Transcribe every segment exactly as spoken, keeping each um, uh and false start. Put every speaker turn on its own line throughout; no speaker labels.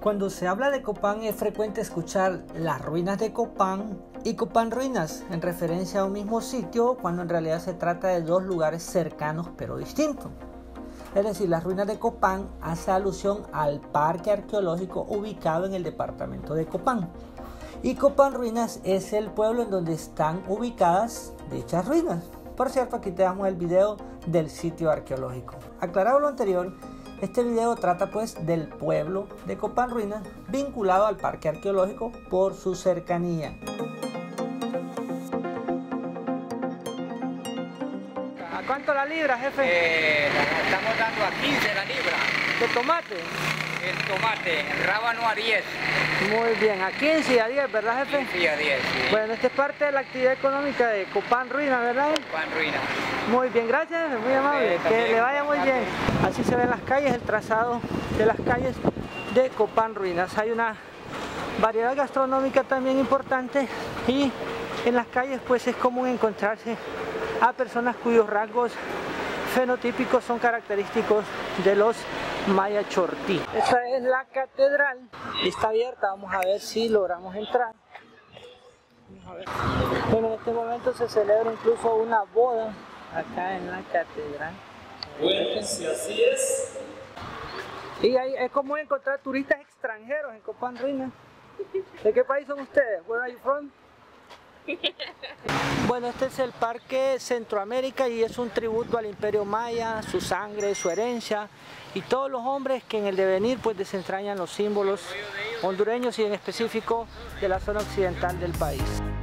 Cuando se habla de Copán es frecuente escuchar las ruinas de Copán y Copán Ruinas en referencia a un mismo sitio, cuando en realidad se trata de dos lugares cercanos pero distintos. Es decir, las ruinas de Copán hace alusión al parque arqueológico ubicado en el departamento de Copán. Y Copán Ruinas es el pueblo en donde están ubicadas dichas ruinas. Por cierto, aquí te damos el video del sitio arqueológico. Aclarado lo anterior, este video trata pues del pueblo de Copán Ruinas vinculado al parque arqueológico por su cercanía. ¿A cuánto la libra, jefe?
Eh, la estamos dando a quince la libra.
¿De tomate?
El tomate, el rábano a diez.
Muy bien, a quince y a diez, ¿verdad, jefe?
quince y a diez, sí.
Bueno, esta es parte de la actividad económica de Copán Ruinas, ¿verdad?
Copán Ruinas.
Muy bien, gracias, jefe, muy amable.
Eh,
que le vaya muy bien. Así se ven las calles, el trazado de las calles de Copán Ruinas. Hay una variedad gastronómica también importante y en las calles pues es común encontrarse a personas cuyos rasgos fenotípicos son característicos de los Maya Chortí. Esta es la catedral, está abierta, vamos a ver si logramos entrar. Vamos a ver. Bueno, en este momento se celebra incluso una boda acá en la catedral.
Bueno, si así es.
Y ahí es común encontrar turistas extranjeros en Copán Ruinas. ¿De qué país son ustedes? Where are you from? Bueno, este es el Parque Centroamérica y es un tributo al Imperio Maya, su sangre, su herencia y todos los hombres que en el devenir pues desentrañan los símbolos hondureños y en específico de la zona occidental del país.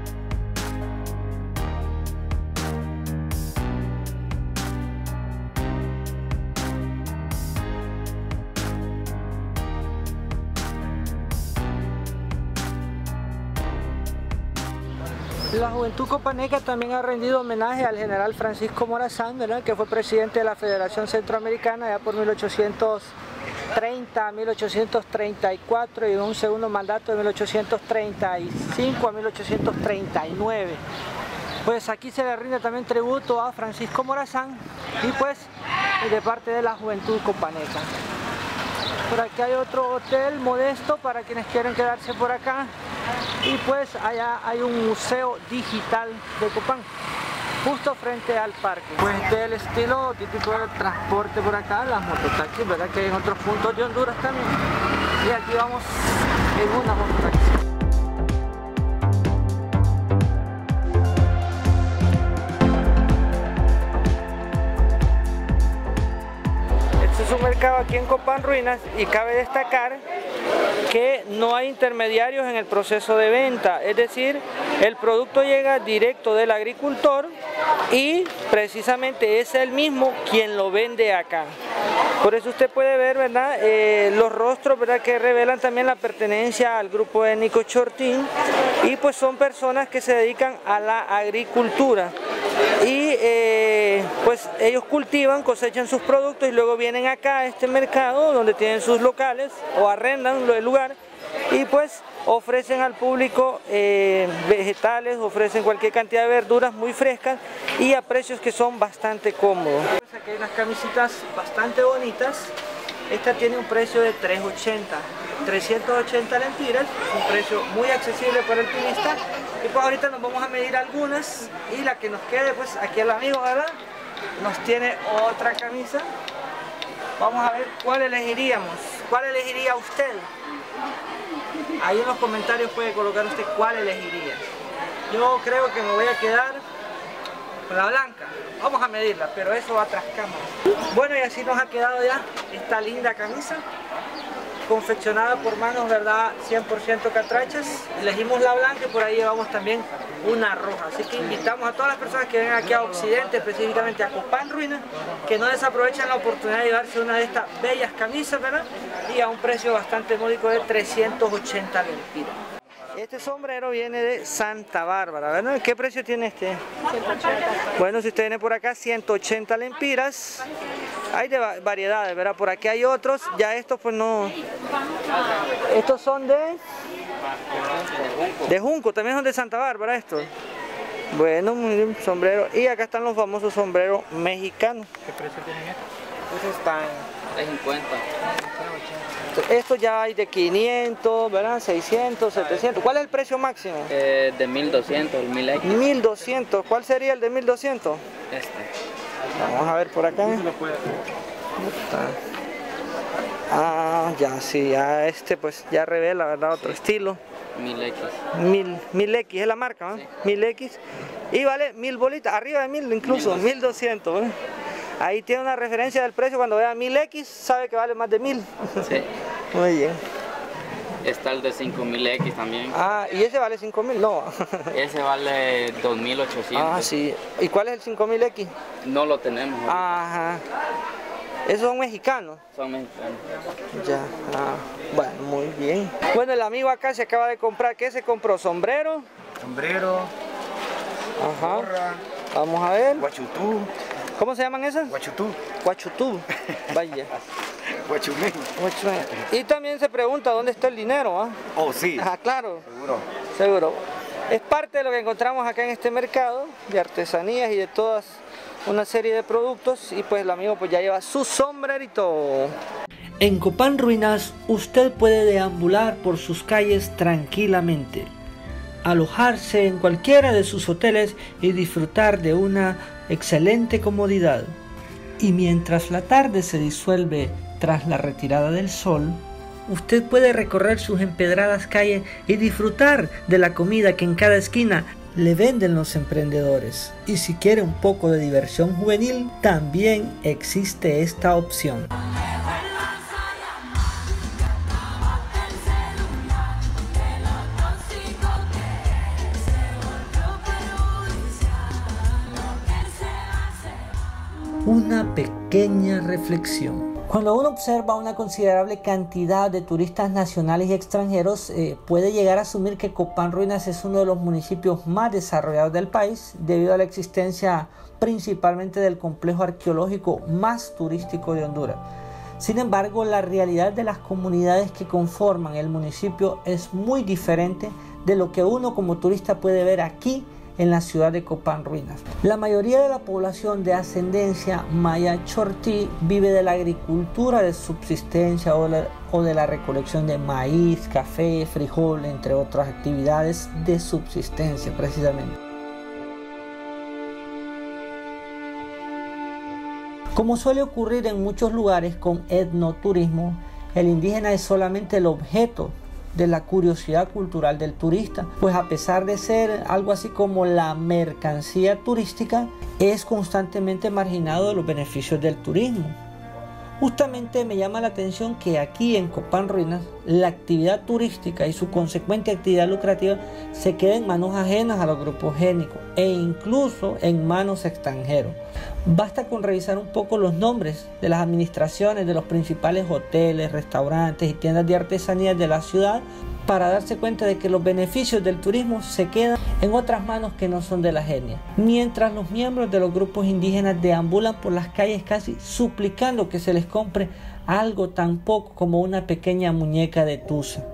La juventud copaneca también ha rendido homenaje al general Francisco Morazán, ¿verdad?, que fue presidente de la Federación Centroamericana ya por mil ochocientos treinta a mil ochocientos treinta y cuatro y un segundo mandato de mil ochocientos treinta y cinco a mil ochocientos treinta y nueve. Pues aquí se le rinde también tributo a Francisco Morazán y pues de parte de la juventud copaneca. Por aquí hay otro hotel modesto para quienes quieren quedarse por acá. Y pues allá hay un museo digital de Copán, justo frente al parque. Pues este es el estilo típico del transporte por acá, las mototaxis, ¿verdad? Que hay en otros puntos de Honduras también. Y aquí vamos en una mototaxi. Este es un mercado aquí en Copán Ruinas y cabe destacar que no hay intermediarios en el proceso de venta, es decir, el producto llega directo del agricultor y precisamente es él mismo quien lo vende acá. Por eso usted puede ver, ¿verdad?, eh, los rostros, ¿verdad?, que revelan también la pertenencia al grupo étnico Chortín y pues son personas que se dedican a la agricultura y eh, pues ellos cultivan, cosechan sus productos y luego vienen acá a este mercado donde tienen sus locales o arrendan el lugar y pues ofrecen al público eh, vegetales, ofrecen cualquier cantidad de verduras muy frescas y a precios que son bastante cómodos. Aquí hay unas camisitas bastante bonitas. Esta tiene un precio de tres ochenta, trescientas ochenta lempiras, un precio muy accesible para el turista. Y pues ahorita nos vamos a medir algunas y la que nos quede, pues aquí el amigo, ¿verdad?, nos tiene otra camisa. Vamos a ver cuál elegiríamos. ¿Cuál elegiría usted? Ahí en los comentarios puede colocar usted cuál elegiría. Yo creo que me voy a quedar con la blanca. Vamos a medirla, pero eso va tras cámara. Bueno, y así nos ha quedado ya esta linda camisa, confeccionada por manos, ¿verdad?, cien por ciento catrachas. Elegimos la blanca y por ahí llevamos también una roja. Así que invitamos a todas las personas que vengan aquí a Occidente, específicamente a Copán Ruinas, que no desaprovechen la oportunidad de llevarse una de estas bellas camisas, ¿verdad?, y a un precio bastante módico de trescientas ochenta lempiras. Este sombrero viene de Santa Bárbara, ¿verdad? ¿Qué precio tiene este?
ciento ochenta.
Bueno, si usted viene por acá, ciento ochenta lempiras. Hay de variedades, ¿verdad? Por aquí hay otros, ya estos pues no... Estos son de... De Junco, también son de Santa Bárbara estos. Bueno, un sombrero. Y acá están los famosos sombreros mexicanos.
¿Qué precio tienen estos?
Estos están de cincuenta.
Esto ya hay de quinientos, ¿verdad? seiscientos, setecientos. ¿Cuál es el precio máximo?
Eh, de mil doscientos, el mil X.
mil doscientos. ¿Cuál sería el de mil doscientos?
Este.
Vamos a ver por acá. Ah, ya, sí, ya este pues ya revela, ¿verdad? Otro sí. Estilo.
mil X.
Mil, mil X es la marca, ¿no? Sí. mil X. Y vale mil bolitas, arriba de mil incluso, mil doscientos. ¿eh? Ahí tiene una referencia del precio, cuando vea mil X sabe que vale más de mil.
Sí.
Muy bien.
Está el de cinco mil X también.
Ah, ¿y ese vale cinco mil? No.
Ese vale dos mil ochocientos.
Ah, sí. ¿Y cuál es el cinco mil X?
No lo tenemos.
Ajá. ¿Esos son mexicanos?
Son mexicanos.
Ya, ah, bueno, muy bien. Bueno, el amigo acá se acaba de comprar, ¿qué se compró? ¿Sombrero?
Sombrero.
Ajá.
Gorra.
Vamos a ver.
Guachutú.
¿Cómo se llaman esas?
Guachutú.
Guachutú. Vaya.
Guachumén.
Guachumén. Y también se pregunta dónde está el dinero, ¿ah?
Oh, sí.
Ah, claro.
Seguro.
Seguro. Es parte de lo que encontramos acá en este mercado de artesanías y de todas una serie de productos, y pues el amigo pues ya lleva su sombrerito. En Copán Ruinas usted puede deambular por sus calles tranquilamente, alojarse en cualquiera de sus hoteles y disfrutar de una excelente comodidad. Y mientras la tarde se disuelve tras la retirada del sol, usted puede recorrer sus empedradas calles y disfrutar de la comida que en cada esquina le venden los emprendedores. Y si quiere un poco de diversión juvenil, también existe esta opción. Una pequeña reflexión. Cuando uno observa una considerable cantidad de turistas nacionales y extranjeros, eh, puede llegar a asumir que Copán Ruinas es uno de los municipios más desarrollados del país, debido a la existencia principalmente del complejo arqueológico más turístico de Honduras. Sin embargo, la realidad de las comunidades que conforman el municipio es muy diferente de lo que uno como turista puede ver aquí en la ciudad de Copán Ruinas. La mayoría de la población de ascendencia maya chortí vive de la agricultura de subsistencia o, la, o de la recolección de maíz, café, frijol, entre otras actividades de subsistencia precisamente. Como suele ocurrir en muchos lugares con etnoturismo, el indígena es solamente el objeto de la curiosidad cultural del turista, pues a pesar de ser algo así como la mercancía turística, es constantemente marginado de los beneficios del turismo. Justamente me llama la atención que aquí en Copán Ruinas la actividad turística y su consecuente actividad lucrativa se queda en manos ajenas a los grupos étnicos e incluso en manos extranjeros. Basta con revisar un poco los nombres de las administraciones de los principales hoteles, restaurantes y tiendas de artesanías de la ciudad para darse cuenta de que los beneficios del turismo se quedan en otras manos que no son de la etnia, mientras los miembros de los grupos indígenas deambulan por las calles casi suplicando que se les compre algo tan poco como una pequeña muñeca de tusa.